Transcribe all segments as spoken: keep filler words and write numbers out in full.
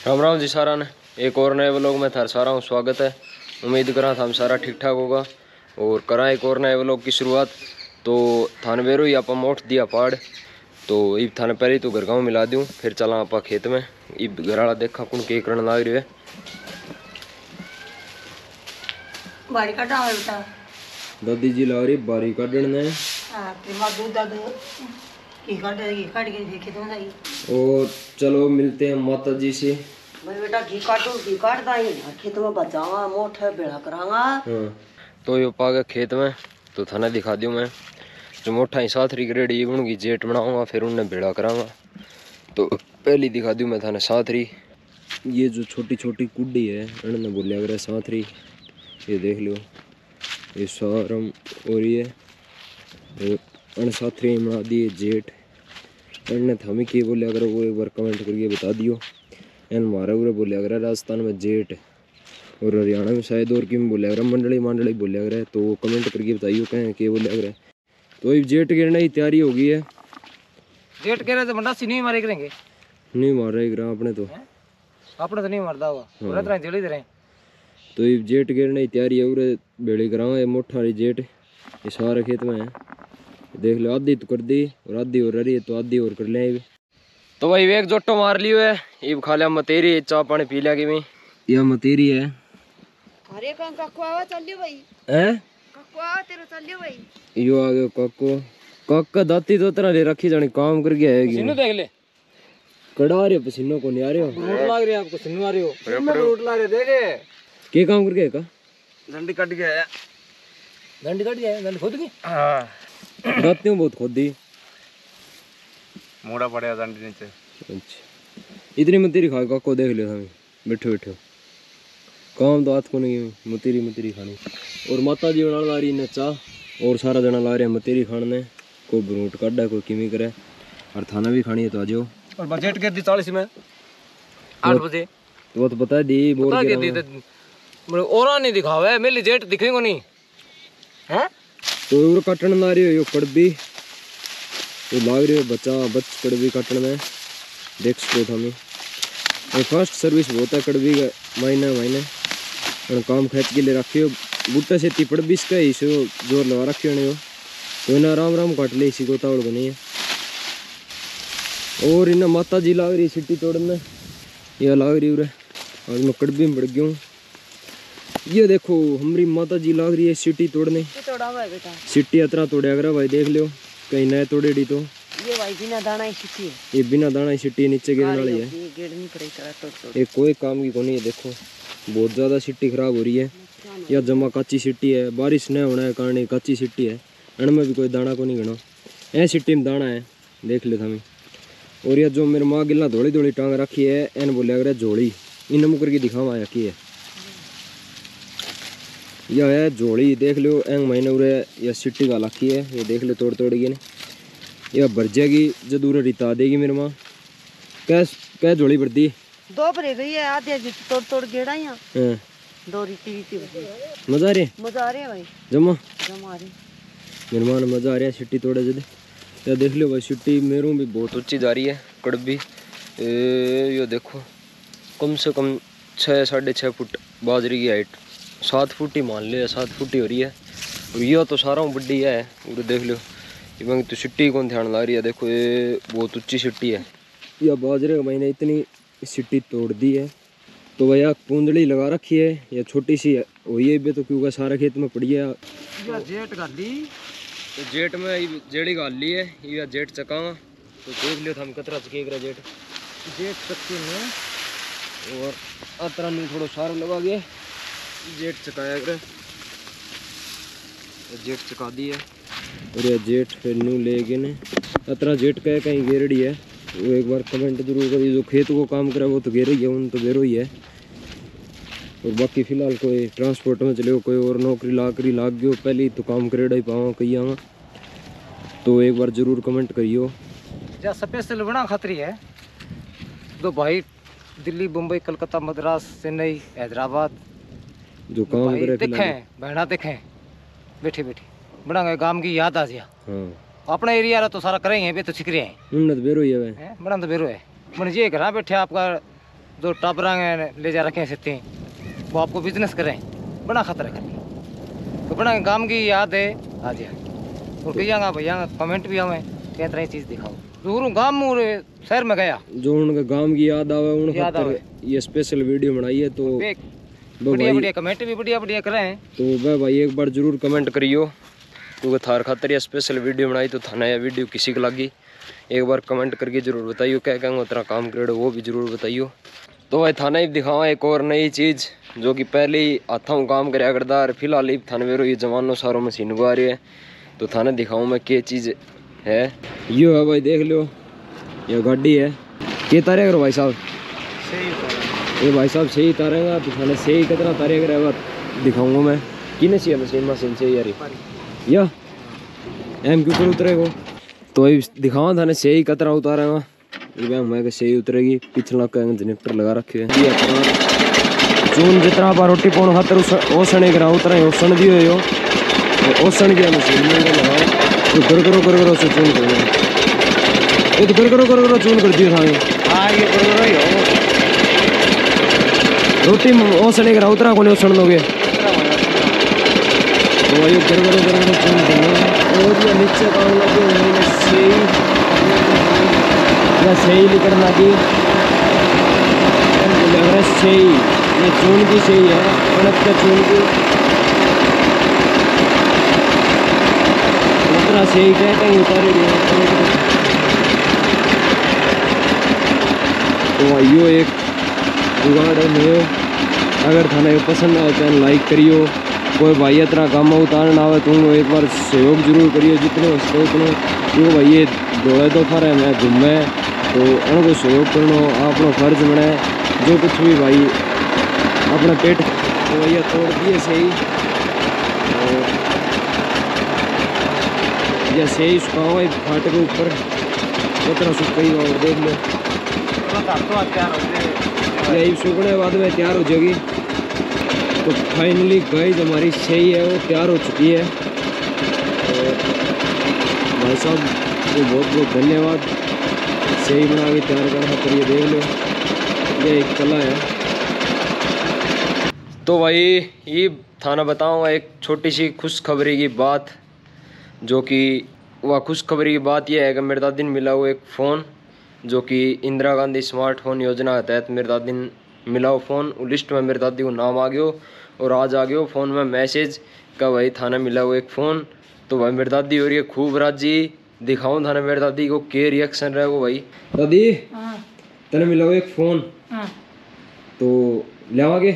राम राम जी सारा ने एक और नए व्लॉग में थार सारा हूँ स्वागत है। उम्मीद करा था हम सारा ठीक ठाक होगा और करा एक और नए व्लॉग की शुरुआत। तो थाने बेरो ही आप मोट दिया पहाड़ तो इब थाने पहले तो घर गाँव मिला दूँ फिर चला आप खेत में। इब घर वाला देखा कौन के करने लाग रही है। बारी काटा बेटा दादी जी ला रही बारी काटने हां ते मा दूध दूध की काट की काट के देखे तो नहीं। और चलो मिलते हैं माता जी से। भाई बेटा घी काटू घी काटदा ही खेत में बचावा मोठे बेड़ा करांगा। हां तो यो पागे खेत में तो थाने दिखा दूं मैं जो मोटा ही साथरी ग्रेडी उनकी जेट बनाऊंगा फिर उन्हें बेड़ा करांगा। तो पहली दिखा दूं मैं थाने साथरी। ये जो छोटी छोटी कुड्डी है इन्होंने बोलिया करे साथरी। ये देख लो ये सारम और ये अन साथरी बना दिए जेट। इन्होंने थमी के बोलिया करो वो एक बार कमेंट करके बता दियो। इन हमारे उरे बोलिया करे राजस्थान में जेट और हरियाणा में शायद और की बोलिया करे मंडली मंडली बोलिया करे। तो कमेंट करके बताइयो कहें के बोलिया करे। तो ये जेट गिरने की तैयारी हो गई है। जेट कह रहे तो मंडासी नहीं मारे करेंगे नहीं मार रहे ग्राम अपने तो अपने तो नहीं मरदा हुआ पूरा तरह जड़ी दे रहे। तो ये जेट गिरने की तैयारी है उरे बेड़े कराओ ये मोटा वाली जेट ये सारे खेत में है। देख लो आधी तो कर दी और आधी और रही है तो आधी और कर ले। तो भाई एक जोटो मार लियो है इब खा लिया मतेरी चाय पानी पी लिया कि मैं यह मतेरी है। अरे का ककवा चलियो भाई हैं ककवा तेरे चलियो भाई यो आ गयो काको काका दाती तो तरह ले रखी जानी काम कर गया है। पसीनो देख ले कड़ा रहे पसीनो को नहीं आ रहे हो रोट लाग रही है आपको पसीनो आ रही हो मैं रोट ला रहे देखे के काम कर गया का डंडी कट गया है डंडी कट गया है डंडी खुद की हां दाती बहुत खोदी मोड़ा पड़े डंडी नीचे। अच्छा इतनी मतेरी खा काको देख लियो हमें बैठे बैठे काम तो हाथ को नहीं मतेरी मतेरी खानी। और माता जी बना ला रही ने चाह और सारा जना ला रहे हैं मतेरी खाने कोई ब्रूट काटा कोई किमी करे और थाना भी खानी है तो आ जाओ। और बजट कर दी चालीस में आठ बजे तो वो तो बता दी बोल के दी तो और नहीं दिखावे मेरी जेट दिखेगा नहीं हैं। तो और काटन ला रही हो यो कड़बी ये लाग रही हो बच्चा बच कड़बी काटन में देख सकते हमें ये फर्स्ट सर्विस बहुत है कड़बी का महीने महीने और काम खेच के लिए रखी हो बूटे से तिपड़ बीस का इसे जोर लगा रखे हो तो इन्हें आराम आराम काट ले इसी को तावड़ बनी है। और इन्हें माता जी लाग रही सिट्टी तोड़ने यह लाग रही उरे आज मैं कड़बी में बढ़ गया हूँ। ये देखो हमारी माता जी लाग रही है सिट्टी तोड़ने सिट्टी अतरा तोड़े अगर भाई देख लो कहीं नए तोड़ेड़ी तो ये भाई बिना दाना ही सिट्टी है ये बिना दाना ही सिट्टी नीचे गिरने वाली है ये गिरनी पड़ेगी तरह तोड़ तोड़ ये कोई काम की कोनी है। देखो बहुत ज़्यादा सिट्टी खराब हो रही है या जमा कच्ची सिट्टी है बारिश न होने के कारण कच्ची सिट्टी है इनमें भी कोई दाना को नहीं गणा ए सिट्टी में दाना है देख ले हमें। और यह जो मेरे माँ गिला धोड़ी धोड़ी टांग रखी है एन बोले अगर झोली इन मुकर की दिखावा आया की है यह है झोली देख लो एंग महीने उरे यह सिट्टी का रखी है ये देख लो तोड़ तोड़ेगी यह भर जाएगी जदूर रिता देगी मेरी माँ कै कै झोली भर दी दो भरे गई है आधे तोड़ तोड़ गेड़ा यहाँ दो रीति रीति मजा आ रही है मजा आ रहा है भाई जमा जमा आ रही मेहमान मजा आ रहा है सिट्टी तोड़े जदे या देख लो भाई सिट्टी मेरों भी बहुत ऊंची जा रही है कड़बी ये देखो कम से कम छः साढ़े छः फुट बाजरी की हाइट सात फुट ही मान लिया सात फुट ही हो रही है। और यह तो सारा बड्डी है और देख लो ये तो सिट्टी कौन ध्यान ला रही है। देखो ये बहुत ऊंची सिट्टी है यह बाजरे का महीने इतनी सिट्टी तोड़ दी है। तो भैया पूंजड़ी लगा रखी है या छोटी सी हुई है तो क्योंकि सारा खेत में पड़ी है जेट कर दी तो जेट में जेड़ी गाल ली है ये जेट चकावा तो देख लियो हम कतरा चके जेट जेट चक्के में और अतरा नहीं थोड़ा सारा लगा गया जेट चकाया करे जेट चका दी है। और यह जेट फिर नू ले गए ने अतरा जेट का कहीं गेरड़ी है वो एक बार कमेंट जरूर करिए जो खेत को काम करे वो तो घेरो ही है उन तो घेरो ही है। और बाकी फिलहाल कोई ट्रांसपोर्ट में चले कोई और नौकरी लाकरी लाग गयो पहले तो काम करेड़ा ही पावा कही आवा तो एक बार जरूर कमेंट करियो। जा स्पेशल बना खतरी है तो भाई दिल्ली मुंबई कलकत्ता मद्रास चेन्नई हैदराबाद जो काम करे देखें बहना देखें बैठे बैठे बड़ा गांव की याद आ गया। हाँ अपना एरिया तो सारा करेंगे बे तो छिक रहे हैं उन्नत बेरो ही है बड़ा तो बेरो है मन ये करा बैठे आपका जो टापरा ले जा रखे हैं वो आपको बिजनेस करें बड़ा खतरा करनी तो बड़ा काम की याद है आज और भैया भैया कमेंट भी हमें क्या तरह चीज़ दिखाओ दूर गाँव शहर में गया जो उनके गांव की याद आवे उन याद खातर आवे। ये स्पेशल वीडियो बनाई है। तो वो बढ़िया भाई बढ़िया कमेंट भी बढ़िया बढ़िया करें तो वह भाई एक बार जरूर कमेंट करियो क्योंकि थार खातर ये स्पेशल वीडियो बनाई तो थाना यह वीडियो किसी को लगी एक बार कमेंट करके जरूर बताइयो क्या कहेंगे उतना काम करे वो भी जरूर बताइयो। तो भाई थाना ही दिखावा एक और नई चीज़ जो कि पहले ही हाथों काम कराया करता है फिलहाल ही थाने वेरो ये जमानो सारो मशीन को आ रही है तो थाने दिखाऊँ मैं क्या चीज़ है। यो है भाई देख लो ये गाड़ी है के तारे करो भाई साहब ये भाई साहब सही तारेगा तो थाने सही कितना तारे करेगा दिखाऊंगा मैं किने चाहिए मशीन मशीन चाहिए यार या एम क्यों कर उतरेगा तो अभी दिखावा थाने सही कितना उतारेगा ये मैं सही उतरेगी पिछला जनरेटर लगा रखे हैं चून जितना पर रोटी पाने खातर ओसने करा उतना ही ओसन दियो यो ओसन की मशीन में लगाओ तो कर करो कर करो से चून करो ये तो कर करो कर करो चून कर दियो थाने हाँ ये कर करो यो रोटी ओसने करा उतना को ओसन दोगे तो ये कर करो कर करो चून करो और ये नीचे काम लगे हुए सही या सही निकल लगी लग रहा है सही ये चून की सही है कणक का चून की उतना सही क्या कहीं उतारे तो आइयो एक जुगाड़ है नयो अगर थाना ये पसंद आए चैनल लाइक करियो कोई भाई इतना काम उतारना आवे तुम एक बार सहयोग जरूर करियो जितने हो सके उतने क्यों भाई ये दौड़े तो खरे मैं घूमे तो उनको सहयोग करना अपना फर्ज बने जो कुछ भी भाई अपना पेट तो भैया तोड़ दिए सही और या सही सुखाओ भाई फाटे के ऊपर उतना सुखाई और देख लो यही सूखने के बाद में तैयार हो जाएगी। तो फाइनली गाइस हमारी सही है वो तैयार हो चुकी है और भाई साहब को बहुत बहुत धन्यवाद सही बना के तैयार करना खातर ये देख लो ये एक कला है। तो भाई ये थाना बताऊँगा एक छोटी सी खुशखबरी की बात जो कि वह खुशखबरी की बात यह है कि मेरे दादी ने मिला हुआ एक फ़ोन जो कि इंदिरा गांधी स्मार्टफोन योजना के तहत मेरे दादी ने मिला हो फ़ोन लिस्ट में मेरे दादी को नाम आ गयो और आज आ गयो फ़ोन में मैसेज का भाई थाना मिला हुआ एक फ़ोन। तो भाई मेरी दादी हो रही है खूब राजी दिखाऊँ थाना मेरी दादी को के रिएक्शन रहे वो भाई दादी तेने मिला हुआ एक फ़ोन तो लियावागे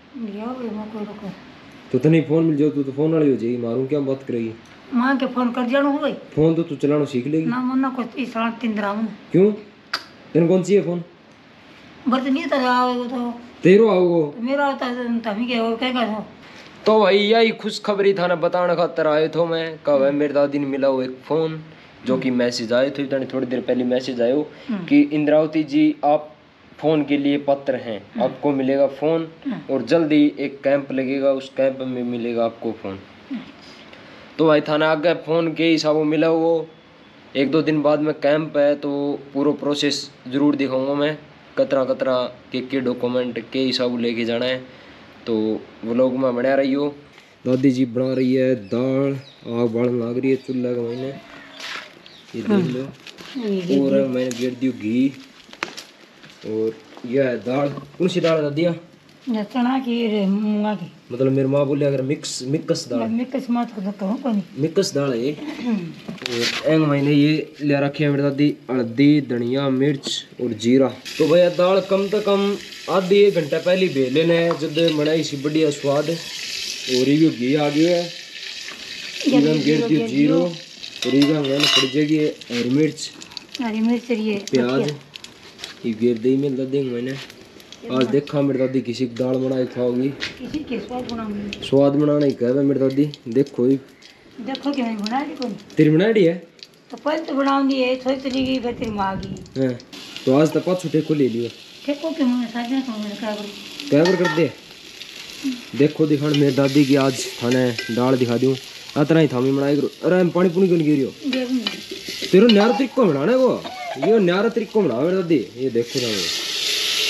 तो तने फ़ोन मिल जाओ तू तो फ़ोन वाली हो जाएगी मारूँ क्या बात करेगी माँ के फोन कर जानो हो भाई फ़ोन तो तू चलाना सीख लेगी ना मन्ना को इस साल तीन दिन क्यों तेरे कौन सी है फ़ोन बर्तन नहीं था आओ तो तेरो आओगो मेरा होता तभी के और क्या कर तो भाई यही खुशखबरी था ना बताने खातर आए थे मैं कहा भाई मेरी दादी ने मिला वो एक फ़ोन जो कि मैसेज आए थे थोड़ी देर पहले मैसेज आयो कि इंद्रावती जी आप फ़ोन के लिए पात्र हैं आपको मिलेगा फ़ोन और जल्दी एक कैंप लगेगा उस कैंप में मिलेगा आपको फ़ोन। तो भाई थाना आगे फ़ोन के हिसाब मिला वो एक दो दिन बाद में कैंप है तो पूरा प्रोसेस ज़रूर दिखाऊंगा मैं कतरा कतरा के के डॉक्यूमेंट के हिसाब लेके जाना है तो व्लॉग में बना रही हो। दादी जी बना रही है दाल आग बालन लग रही है चूल्हा का मैंने ये देख लो और मैंने गिर दी घी और यह है दाल कौन सी दाल दादिया चना की मूंगा की मतलब मेरी माँ बोले अगर मिक्स मिक्स दाल मिक्स मत करो कोनी मिक्स दाल है ये और एक महीने ये ले रखी है मेरी दादी हल्दी धनिया मिर्च और जीरा। तो भैया दाल कम से कम आधी एक घंटा पहले भेज लेना है जब बनाई सी बढ़िया स्वाद और ये घी आ गया है इधर गिर दियो जीरो और इधर मैंने पड़ जाएगी हरी मिर्च हरी मिर्च ये प्याज ये गिर दी मिल देंगे मैंने आज देखा मेरी दादी किसी की दाल बनाई खाओगी किसी के स्वाद बनाऊंगी स्वाद बनाना ही कह मेरी दादी देखो ही देखो कि मैंने बना दी कौन तेरी बनाई है तो पहले तो बनाऊंगी है थोड़ी चली गई फिर तेरी माँ गई हैं तो आज तक पाँच छुट्टे को ले लियो देखो कि मैं साझा करूंगा क्या करूं क्या कर दे देखो दिखान मेरी दादी की आज थाने दाल दिखा दूँ इतना ही थामी बनाई करो अरे पानी पुनी क्यों गिरियो तेरा न्यारा तरीको बनाना है वो ये न्यारा तरीको बना मेरी दादी ये देखो ना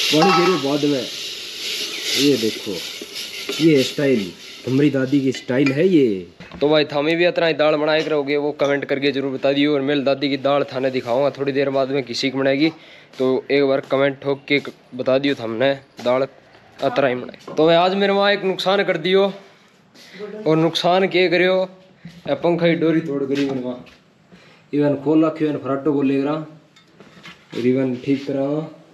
पानी गिरो बाद में। ये देखो ये स्टाइल हमारी दादी की स्टाइल है ये। तो भाई थामी भी इतना ही दाल बनाए करोगे वो कमेंट करके जरूर बता दियो। और मेरी दादी की दाल थाने दिखाऊंगा थोड़ी देर बाद में किसी की बनाएगी, तो एक बार कमेंट ठोक के बता दियो हमने दाल अतरा ही बनाई। तो भाई आज मेरे माँ एक नुकसान कर दियो, और नुकसान क्या करियो, पंखा की डोरी तोड़ करी मेरे माँ। इवन खोल रखियो फराटो बोले करा और इवन ठीक करा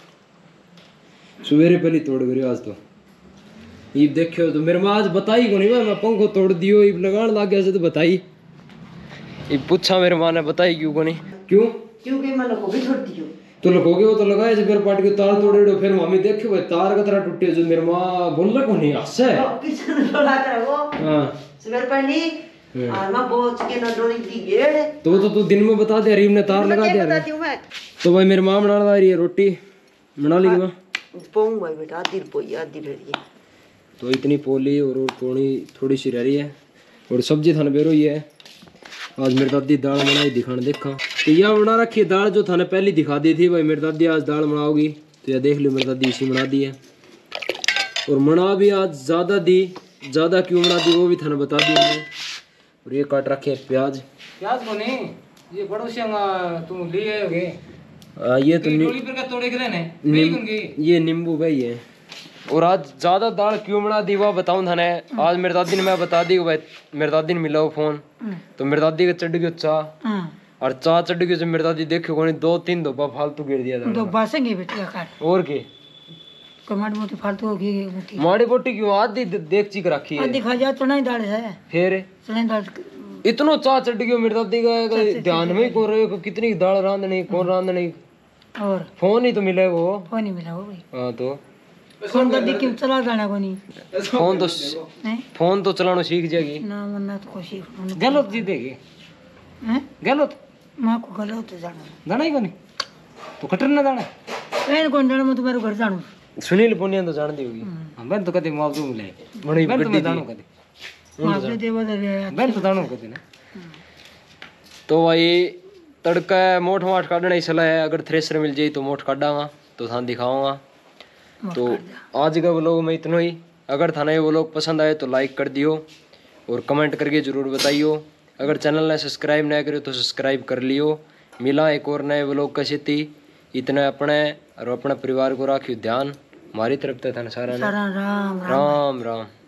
सवेरे पहले तोड़ करियो आज। तो ये देखियो तो मेरे माँ आज बताई को नहीं भाई मैं पंखो तोड़ दियो, ये लगान लग गया से तो बताई। ये पूछा मेरे माँ ने बताई क्यों को नहीं, क्यों क्योंकि मैं लोगों भी छोड़ दियो तो लगोगे वो तो लगाए से फिर पार्ट के तार तोड़े फिर मम्मी देखियो भाई तार का तरह टूटे जो मेरे माँ बोल रहा को नहीं हंसे किचन डोला कर वो हां सवेर पहली और मैं पहुंच के ना डोरी दी गेड़ तो तो तू दिन में बता दे रीम ने तार लगा दिया। बताती हूं मैं। तो भाई मेरी माँ बना रही है रोटी बना ली माँ पोंग भाई बेटा आधी पोई आधी भेड़ी तो इतनी पोली और थोड़ी थोड़ी सी रह रही है और सब्जी थाने बेरो ही है। आज मेरी दादी दाल बनाई दिखाने देखा तो यह बना रखी दाल जो थाने पहले दिखा दी थी भाई मेरी दादी आज दाल बनाओगी तो यह देख लो मेरी दादी इसी बना दी है। और मना भी आज ज़्यादा दी, ज़्यादा क्यों बना दी वो भी थाने बता दी मैंने। और ये काट रखे प्याज प्याज को नहीं ये पड़ोसियां तुम लिए होगे आ, ये तो नि... पर का तोड़े करे ने निम... ये नींबू भाई है। और आज ज्यादा दाल क्यों बना दी वो बताऊं थाने। आज मेरी दादी ने मैं बता दी भाई मेरी दादी ने मिला वो फोन तो मेरी दादी का चढ़ गया चाह और चाह चढ़ गई मेरी दादी देखो कोई दो तीन धोपा फालतू गिर दिया था। तो बासेंगे बेटा काट और के कमांड मोटी फालतू हो गई मोटी माड़ी बोटी क्यों आधी देख चीक रखी है दिखा जा चना ही दाल है फिर चना दाल इतना चाह चढ़ गया मेरी दादी का ध्यान में ही कौन रहे कितनी दाल रांधनी कौन रांधनी और फोन ही तो मिले वो फोन ही मिला वो भाई। हाँ तो फोन दादी क्यों चला जाना को नहीं फोन तो फोन तो चलाना सीख जाएगी ना वरना तो कोई सीख गलत जी देगी हैं गलत मां को गलत जाना जाना ही को नहीं तो कटर ना जाना ट्रेन कौन जाना मैं तुम्हारे घर जाऊं सुनील पुनिया तो जानती होगी मैं तो कभी मुआवजा मिले बड़ी मैं तो गड्डी जानू कभी मुआवजा देवा दे मैं तो जानू कभी ना। तो भाई तड़का मोठ माठ काटना ही सलाह है, अगर थ्रेसर मिल जाए तो मोठ काटांगा तो थान दिखाऊंगा। तो आज का व्लॉग में इतना ही। अगर थाना ये व्लॉग पसंद आए तो लाइक कर दियो और कमेंट करके जरूर बताइयो। अगर चैनल ने सब्सक्राइब नहीं करो तो सब्सक्राइब कर लियो। मिला एक और नए व्लॉग का थी इतने अपने और अपने परिवार को राखियो ध्यान। हमारी तरफ से था सारा राम राम राम राम।